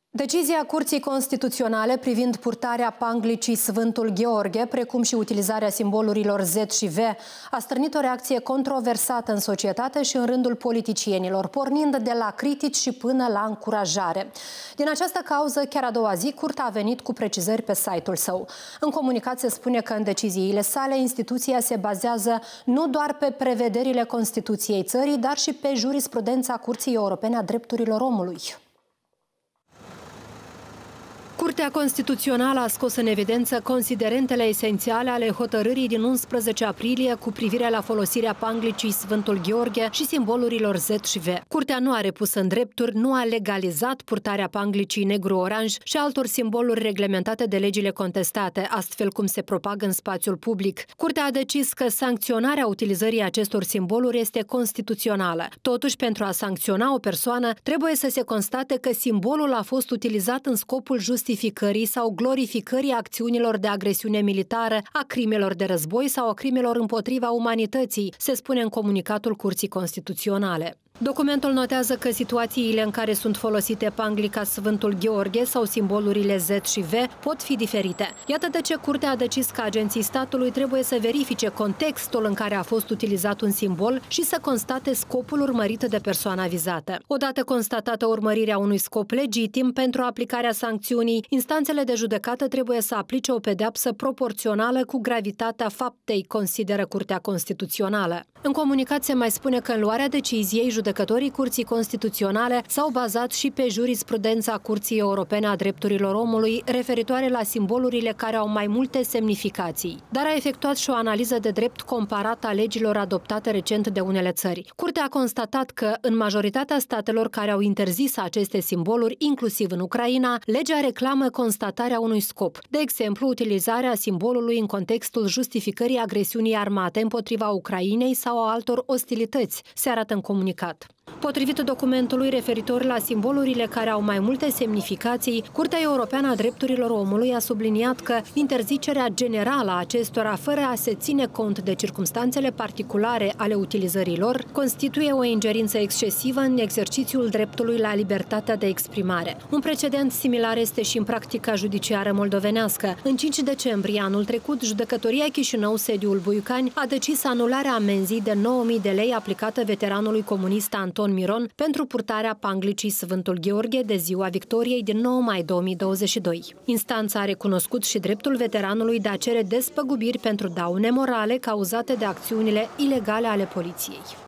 Decizia Curții Constituționale privind purtarea panglicii Sfântul Gheorghe, precum și utilizarea simbolurilor Z și V, a stârnit o reacție controversată în societate și în rândul politicienilor, pornind de la critici și până la încurajare. Din această cauză, chiar a doua zi, Curtea a venit cu precizări pe site-ul său. În comunicat se spune că în deciziile sale, instituția se bazează nu doar pe prevederile Constituției țării, dar și pe jurisprudența Curții Europene a Drepturilor Omului. Curtea Constituțională a scos în evidență considerentele esențiale ale hotărârii din 11 aprilie cu privire la folosirea panglicii Sfântul Gheorghe și simbolurilor Z și V. Curtea nu a repus în drepturi, nu a legalizat purtarea panglicii negru-oranj și altor simboluri reglementate de legile contestate, astfel cum se propagă în spațiul public. Curtea a decis că sancționarea utilizării acestor simboluri este constituțională. Totuși, pentru a sancționa o persoană, trebuie să se constate că simbolul a fost utilizat în scopul justificării sau glorificării acțiunilor de agresiune militară, a crimelor de război sau a crimelor împotriva umanității, se spune în comunicatul Curții Constituționale. Documentul notează că situațiile în care sunt folosite panglica Sfântul Gheorghe sau simbolurile Z și V pot fi diferite. Iată de ce Curtea a decis că agenții statului trebuie să verifice contextul în care a fost utilizat un simbol și să constate scopul urmărit de persoana vizată. Odată constatată urmărirea unui scop legitim pentru aplicarea sancțiunii, instanțele de judecată trebuie să aplice o pedeapsă proporțională cu gravitatea faptei, consideră Curtea Constituțională. În comunicat se mai spune că în luarea deciziei, judecătorii Curții Constituționale s-au bazat și pe jurisprudența Curții Europene a Drepturilor Omului referitoare la simbolurile care au mai multe semnificații, dar a efectuat și o analiză de drept comparată a legilor adoptate recent de unele țări. Curtea a constatat că, în majoritatea statelor care au interzis aceste simboluri, inclusiv în Ucraina, legea reclamă constatarea unui scop, de exemplu, utilizarea simbolului în contextul justificării agresiunii armate împotriva Ucrainei sau a altor ostilități, se arată în comunicat. Potrivit documentului referitor la simbolurile care au mai multe semnificații, Curtea Europeană a Drepturilor Omului a subliniat că interzicerea generală a acestora, fără a se ține cont de circumstanțele particulare ale utilizării lor, constituie o ingerință excesivă în exercițiul dreptului la libertatea de exprimare. Un precedent similar este și în practica judiciară moldovenească. În 5 decembrie anul trecut, Judecătoria Chișinău, sediul Buicani, a decis anularea amenzii de 9.000 de lei aplicată veteranului comunist Anton Miron pentru purtarea panglicii Sfântul Gheorghe de Ziua Victoriei din 9 mai 2022. Instanța a recunoscut și dreptul veteranului de a cere despăgubiri pentru daune morale cauzate de acțiunile ilegale ale poliției.